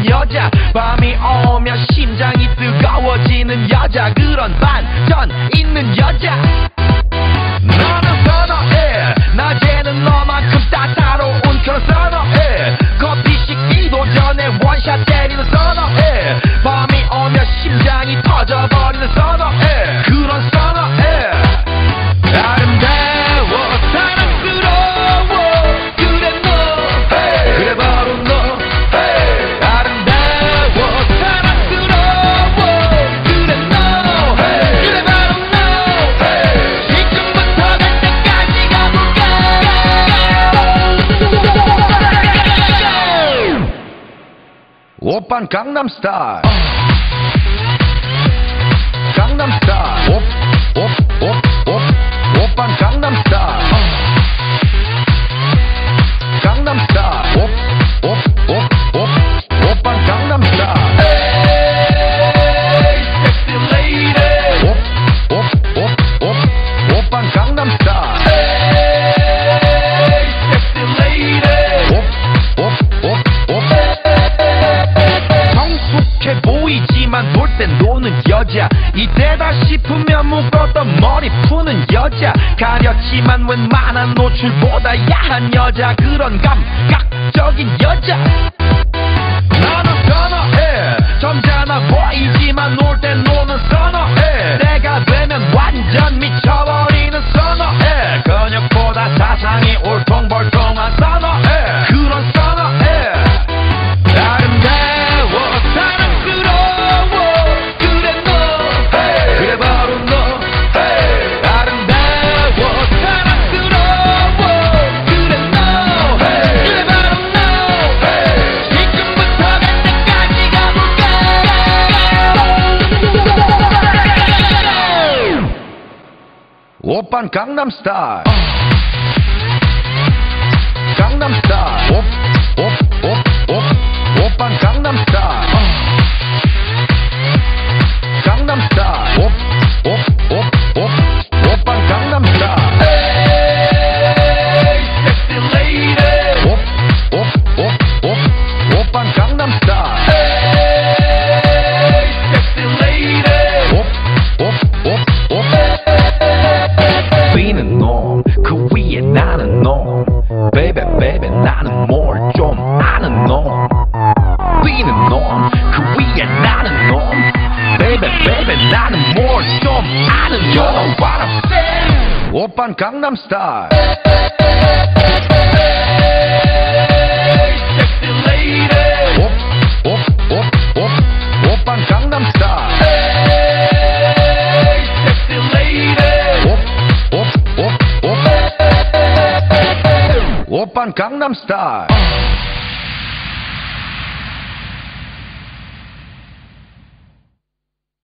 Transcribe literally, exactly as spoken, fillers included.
있는 여자 밤이 오면 심장이 뜨거워지는 여자 그런 반전 있는 여자 너는 선어해 낮에는 너만큼 따사로운 그런 선어해 커피 식기도 전에 원샷 때리는 선어해 밤이 오면 심장이 터져버리는 선어해 그런 선어해 아름다워 사랑스러워 그래 너 hey. 그래 바로 너 hey. 아름다워 사랑스러워 그래 너 hey. 그래 바로 너 hey. 지금부터 갈 때까지 가볼까 오빤 강남 스타일 강남 스타일 오, 오, 오, 오, 오빤 강남 스타일 강남 스타일 오, 오, 오, 오, 오빤 강남 스타일 Hey, sexy lady 오, 오, 오, 오, 오빤 강남 스타일 Hey, sexy lady 오, 오, 오, 오 성숙해 보이지만 놀 땐 노는 여자 이때다 싶으면 묶었던 머리 푸는 여자 가렸지만 웬만한 노출보다 야한 여자 그런 감각적인 여자 나는 선어해 점잖아 보이지만 놀 땐 노는 선어해 때가 되면 완전 미쳐버리는 선어해 근육보다 사상이 울퉁불퉁한 선어해 그런 선어해 아름다워 사랑스러워 그래 너 hey. 그래 바로 너 hey. 아름다워 사랑스러워 그래 너 hey. 그래 바로 너 hey. 지금부터 갈 때까지 가볼까 오빤 강남 스타일 강남 스타일 오, 오, 오, 오, 오빤 강남 스타일 강남 스타일 오, 오, 오, 오, 오빤 강남 스타일 Hey, sexy lady 오, 오, 오, 오, 오빤 강남 스타일 Hey, sexy lady 오, 오, 오, 오 B는 놈, 그 위에 나는 놈 Baby, baby, 나는 뭘 좀 아는 놈 B는 놈, 그 위에 나는 놈 Baby, baby, 나는 뭘 좀 아는 놈 You know what I'm saying 오빤 강남 스타일 Hey, sexy lady 오, 오, 오, 오, 오빤 강남 스타일 Hey, sexy lady 오, 오, 오, 오 오빤 강남 스타일